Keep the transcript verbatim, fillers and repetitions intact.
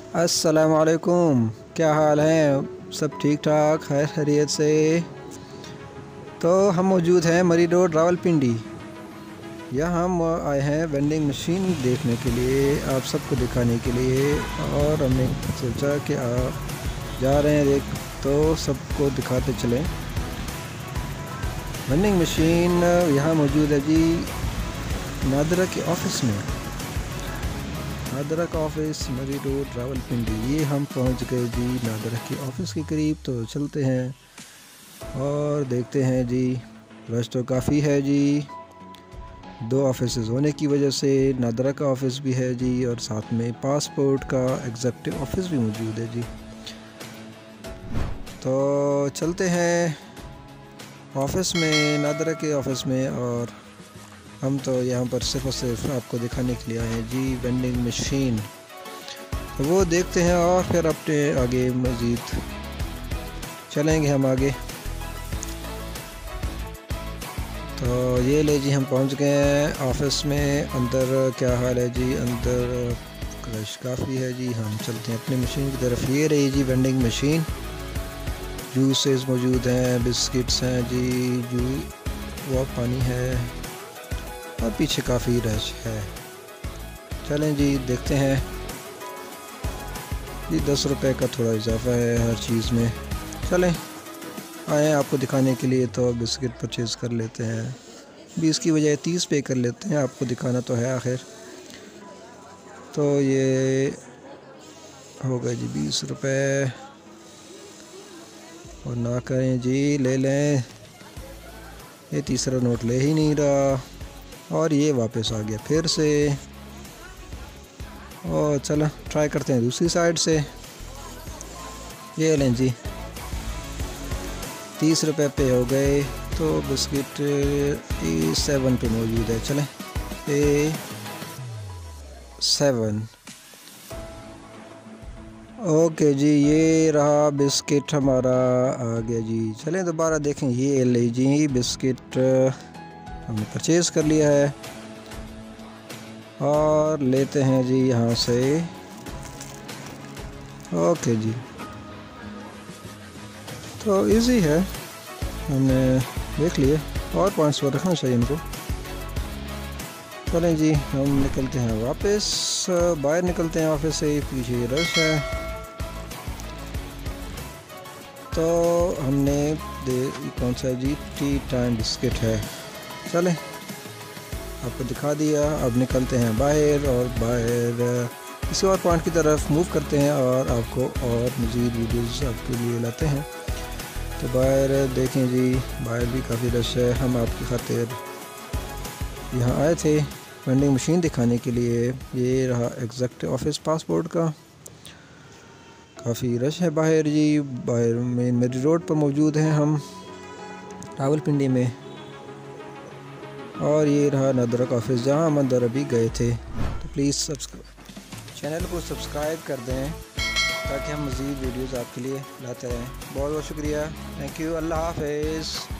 अस्सलामुअलैकुम, क्या हाल है? सब ठीक ठाक, खैर खैरियत से। तो हम मौजूद हैं मरी रोड रावलपिंडी। यहाँ हम आए हैं वेंडिंग मशीन देखने के लिए, आप सबको दिखाने के लिए। और हमने सोचा कि आप जा रहे हैं देख तो सबको दिखाते चलें। वेंडिंग मशीन यहाँ मौजूद है जी नादरा के ऑफिस में। नादरा का ऑफिस मरी रोड रावलपिंडी। ये हम पहुंच गए जी नादरा के ऑफिस के करीब। तो चलते हैं और देखते हैं जी। रश तो काफ़ी है जी, दो ऑफिस होने की वजह से नादरा का ऑफिस भी है जी, और साथ में पासपोर्ट का एग्जीक्यूटिव ऑफिस भी मौजूद है जी। तो चलते हैं ऑफिस में, नादरा के ऑफिस में। और हम तो यहाँ पर सिर्फ और सिर्फ आपको दिखाने के लिए आए हैं जी वेंडिंग मशीन। तो वो देखते हैं और फिर अपने आगे मज़ीद चलेंगे हम आगे। तो ये ले जी, हम पहुँच गए हैं ऑफिस में। अंदर क्या हाल है जी? अंदर रश काफ़ी है जी। हम चलते हैं अपनी मशीन की तरफ। ये रही जी वेंडिंग मशीन। जूसेस मौजूद हैं, बिस्किट्स हैं जी, जू वो पानी है, और पीछे काफ़ी रश है। चलें जी देखते हैं जी। दस रुपए का थोड़ा इजाफा है हर चीज़ में। चलें आए आपको दिखाने के लिए, तो बिस्किट परचेज़ कर लेते हैं। बीस की बजाय तीस पे कर लेते हैं, आपको दिखाना तो है आखिर। तो ये हो गए जी बीस रुपए। और ना करें जी, ले लें। ये तीसरा नोट ले ही नहीं रहा, और ये वापस आ गया फिर से। और चलो ट्राई करते हैं दूसरी साइड से। ये लें जी, तीस रुपए पे हो गए। तो बिस्किट ए सेवन पे मौजूद है। चलें ए सेवन। ओके जी, ये रहा बिस्किट हमारा आ गया जी। चलें दोबारा देखें। ये ले जी बिस्किट हमने परचेज़ कर लिया है, और लेते हैं जी यहाँ से। ओके जी, तो इजी है, हमने देख लिए। और पाँच सौ रखना चाहिए इनको। चलें जी, हम निकलते हैं वापस, बाहर निकलते हैं ऑफिस से। पीछे रश है, तो हमने दे कौन सा जी टी टाइम बिस्किट है। चलें आपको दिखा दिया। अब निकलते हैं बाहर, और बाहर किसी और पॉइंट की तरफ मूव करते हैं, और आपको और मज़ीद वीडियोस आपके लिए लाते हैं। तो बाहर देखें जी, बाहर भी काफ़ी रश है। हम आपकी खातिर यहाँ आए थे वेंडिंग मशीन दिखाने के लिए। ये रहा एग्जीक्यूटिव ऑफिस पासपोर्ट का। काफ़ी रश है बाहर जी। बाहर में मेरी रोड पर मौजूद हैं हम रावलपिंडी में। और ये रहा नादरा का ऑफिस, जहाँ हम अंदर अभी गए थे। तो प्लीज़ सब्सक्राइब चैनल को सब्सक्राइब कर दें, ताकि हम मज़ीद वीडियोज़ आपके लिए लाते रहें। बहुत बहुत शुक्रिया, थैंक यू, अल्लाह हाफ़िज़।